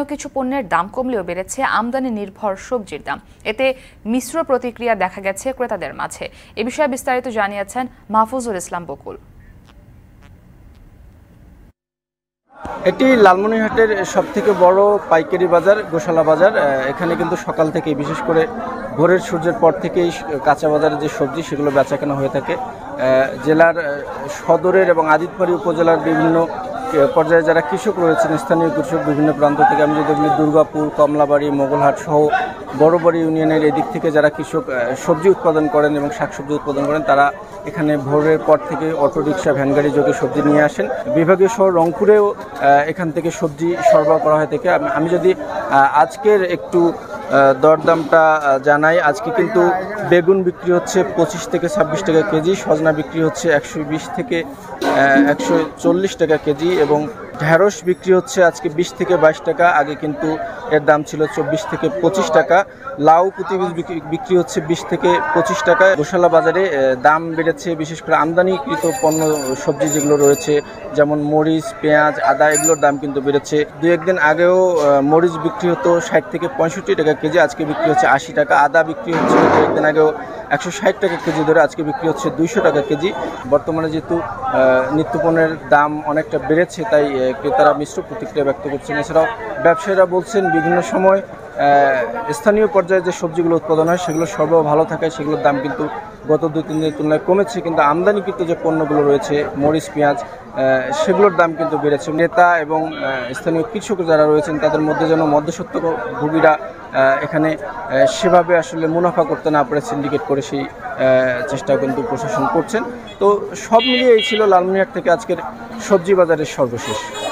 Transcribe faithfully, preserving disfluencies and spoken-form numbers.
কিছু পণ্যের দাম কমলেও বেড়েছে আমদানি নির্ভর সবজির দাম। এতে মিশ্র প্রতিক্রিয়া দেখা গেছে ক্রেতাদের মাঝে। এ বিষয়ে বিস্তারিত জানিয়েছেন মাহফুজুল ইসলাম বকুল। এটি লালমনিরহাটের সবথেকে বড় পাইকারি বাজার গোশালা বাজার। এখানে কিন্তু সকাল থেকে বিশেষ করে ভোরের সূর্যের পর থেকেই কাঁচা বাজারে যে সবজি সেগুলো বেচাকেনা হয়ে থাকে। জেলার সদরের এবং আদিতবাড়ি উপজেলার বিভিন্ন পর্যায়ে যারা কৃষক রয়েছেন, স্থানীয় কৃষক বিভিন্ন প্রান্ত থেকে, আমি যদি বলি দুর্গাপুর, কমলাবাড়ি, মোগলহাট সহ বড়বাড়ি ইউনিয়নের এদিক থেকে যারা কৃষক সবজি উৎপাদন করেন এবং শাকসবজি উৎপাদন করেন, তারা এখানে ভোরের পর থেকে অটোরিকশা, ভ্যানগাড়ি যোগে সবজি নিয়ে আসেন। বিভাগীয় শহর রংপুরেও এখান থেকে সবজি সরবরাহ করা হয়ে থাকে। আমি যদি আজকের একটু দরদামটা জানাই, আজকে কিন্তু বেগুন বিক্রি হচ্ছে পঁচিশ থেকে ছাব্বিশ টাকা কেজি, সজনা বিক্রি হচ্ছে একশো বিশ থেকে একশো চল্লিশ টাকা কেজি এবং ঢেঁড়স বিক্রি হচ্ছে আজকে বিশ থেকে বাইশ টাকা। আগে কিন্তু এর দাম ছিল চব্বিশ থেকে পঁচিশ টাকা। লাউ প্রতি বীজ বিক্রি হচ্ছে বিশ থেকে পঁচিশ টাকা। গোশালা বাজারে দাম বেড়েছে, বিশেষ করে আমদানিকৃত পণ্য সবজি যেগুলো রয়েছে, যেমন মরিচ, পেঁয়াজ, আদা, এগুলোর দাম কিন্তু বেড়েছে। দু একদিন আগেও মরিচ বিক্রি হতো ষাট থেকে পঁয়ষট্টি টাকা কেজি, আজকে বিক্রি হচ্ছে আশি টাকা। আদা বিক্রি হচ্ছে দু একদিন আগেও একশো ষাট টাকা কেজি ধরে, আজকে বিক্রি হচ্ছে দুইশো টাকা কেজি। বর্তমানে যেহেতু নিত্যপণ্যের দাম অনেকটা বেড়েছে, তাই ক্রেতারা মিশ্র প্রতিক্রিয়া ব্যক্ত করছেন। এছাড়াও ব্যবসায়ীরা বলছেন বিভিন্ন সময় স্থানীয় পর্যায়ে যে সবজিগুলো উৎপাদন হয় সেগুলো সরবরাহ ভালো থাকায় সেগুলোর দাম কিন্তু গত দুই তিন দিনের তুলনায় কমেছে, কিন্তু আমদানিকৃত যে পণ্যগুলো রয়েছে মরিচ, পেঁয়াজ, সেগুলোর দাম কিন্তু বেড়েছে। নেতা এবং স্থানীয় কৃষক যারা রয়েছেন তাদের মধ্যে যেন মধ্যস্বত্বভোগীরা এখানে সেভাবে আসলে মুনাফা করতে না পারে, সিন্ডিকেট করে সেই চেষ্টা কিন্তু প্রশাসন করছেন। তো সব মিলিয়ে এই ছিল লালমনিরহাট থেকে আজকের সবজি বাজারের সর্বশেষ।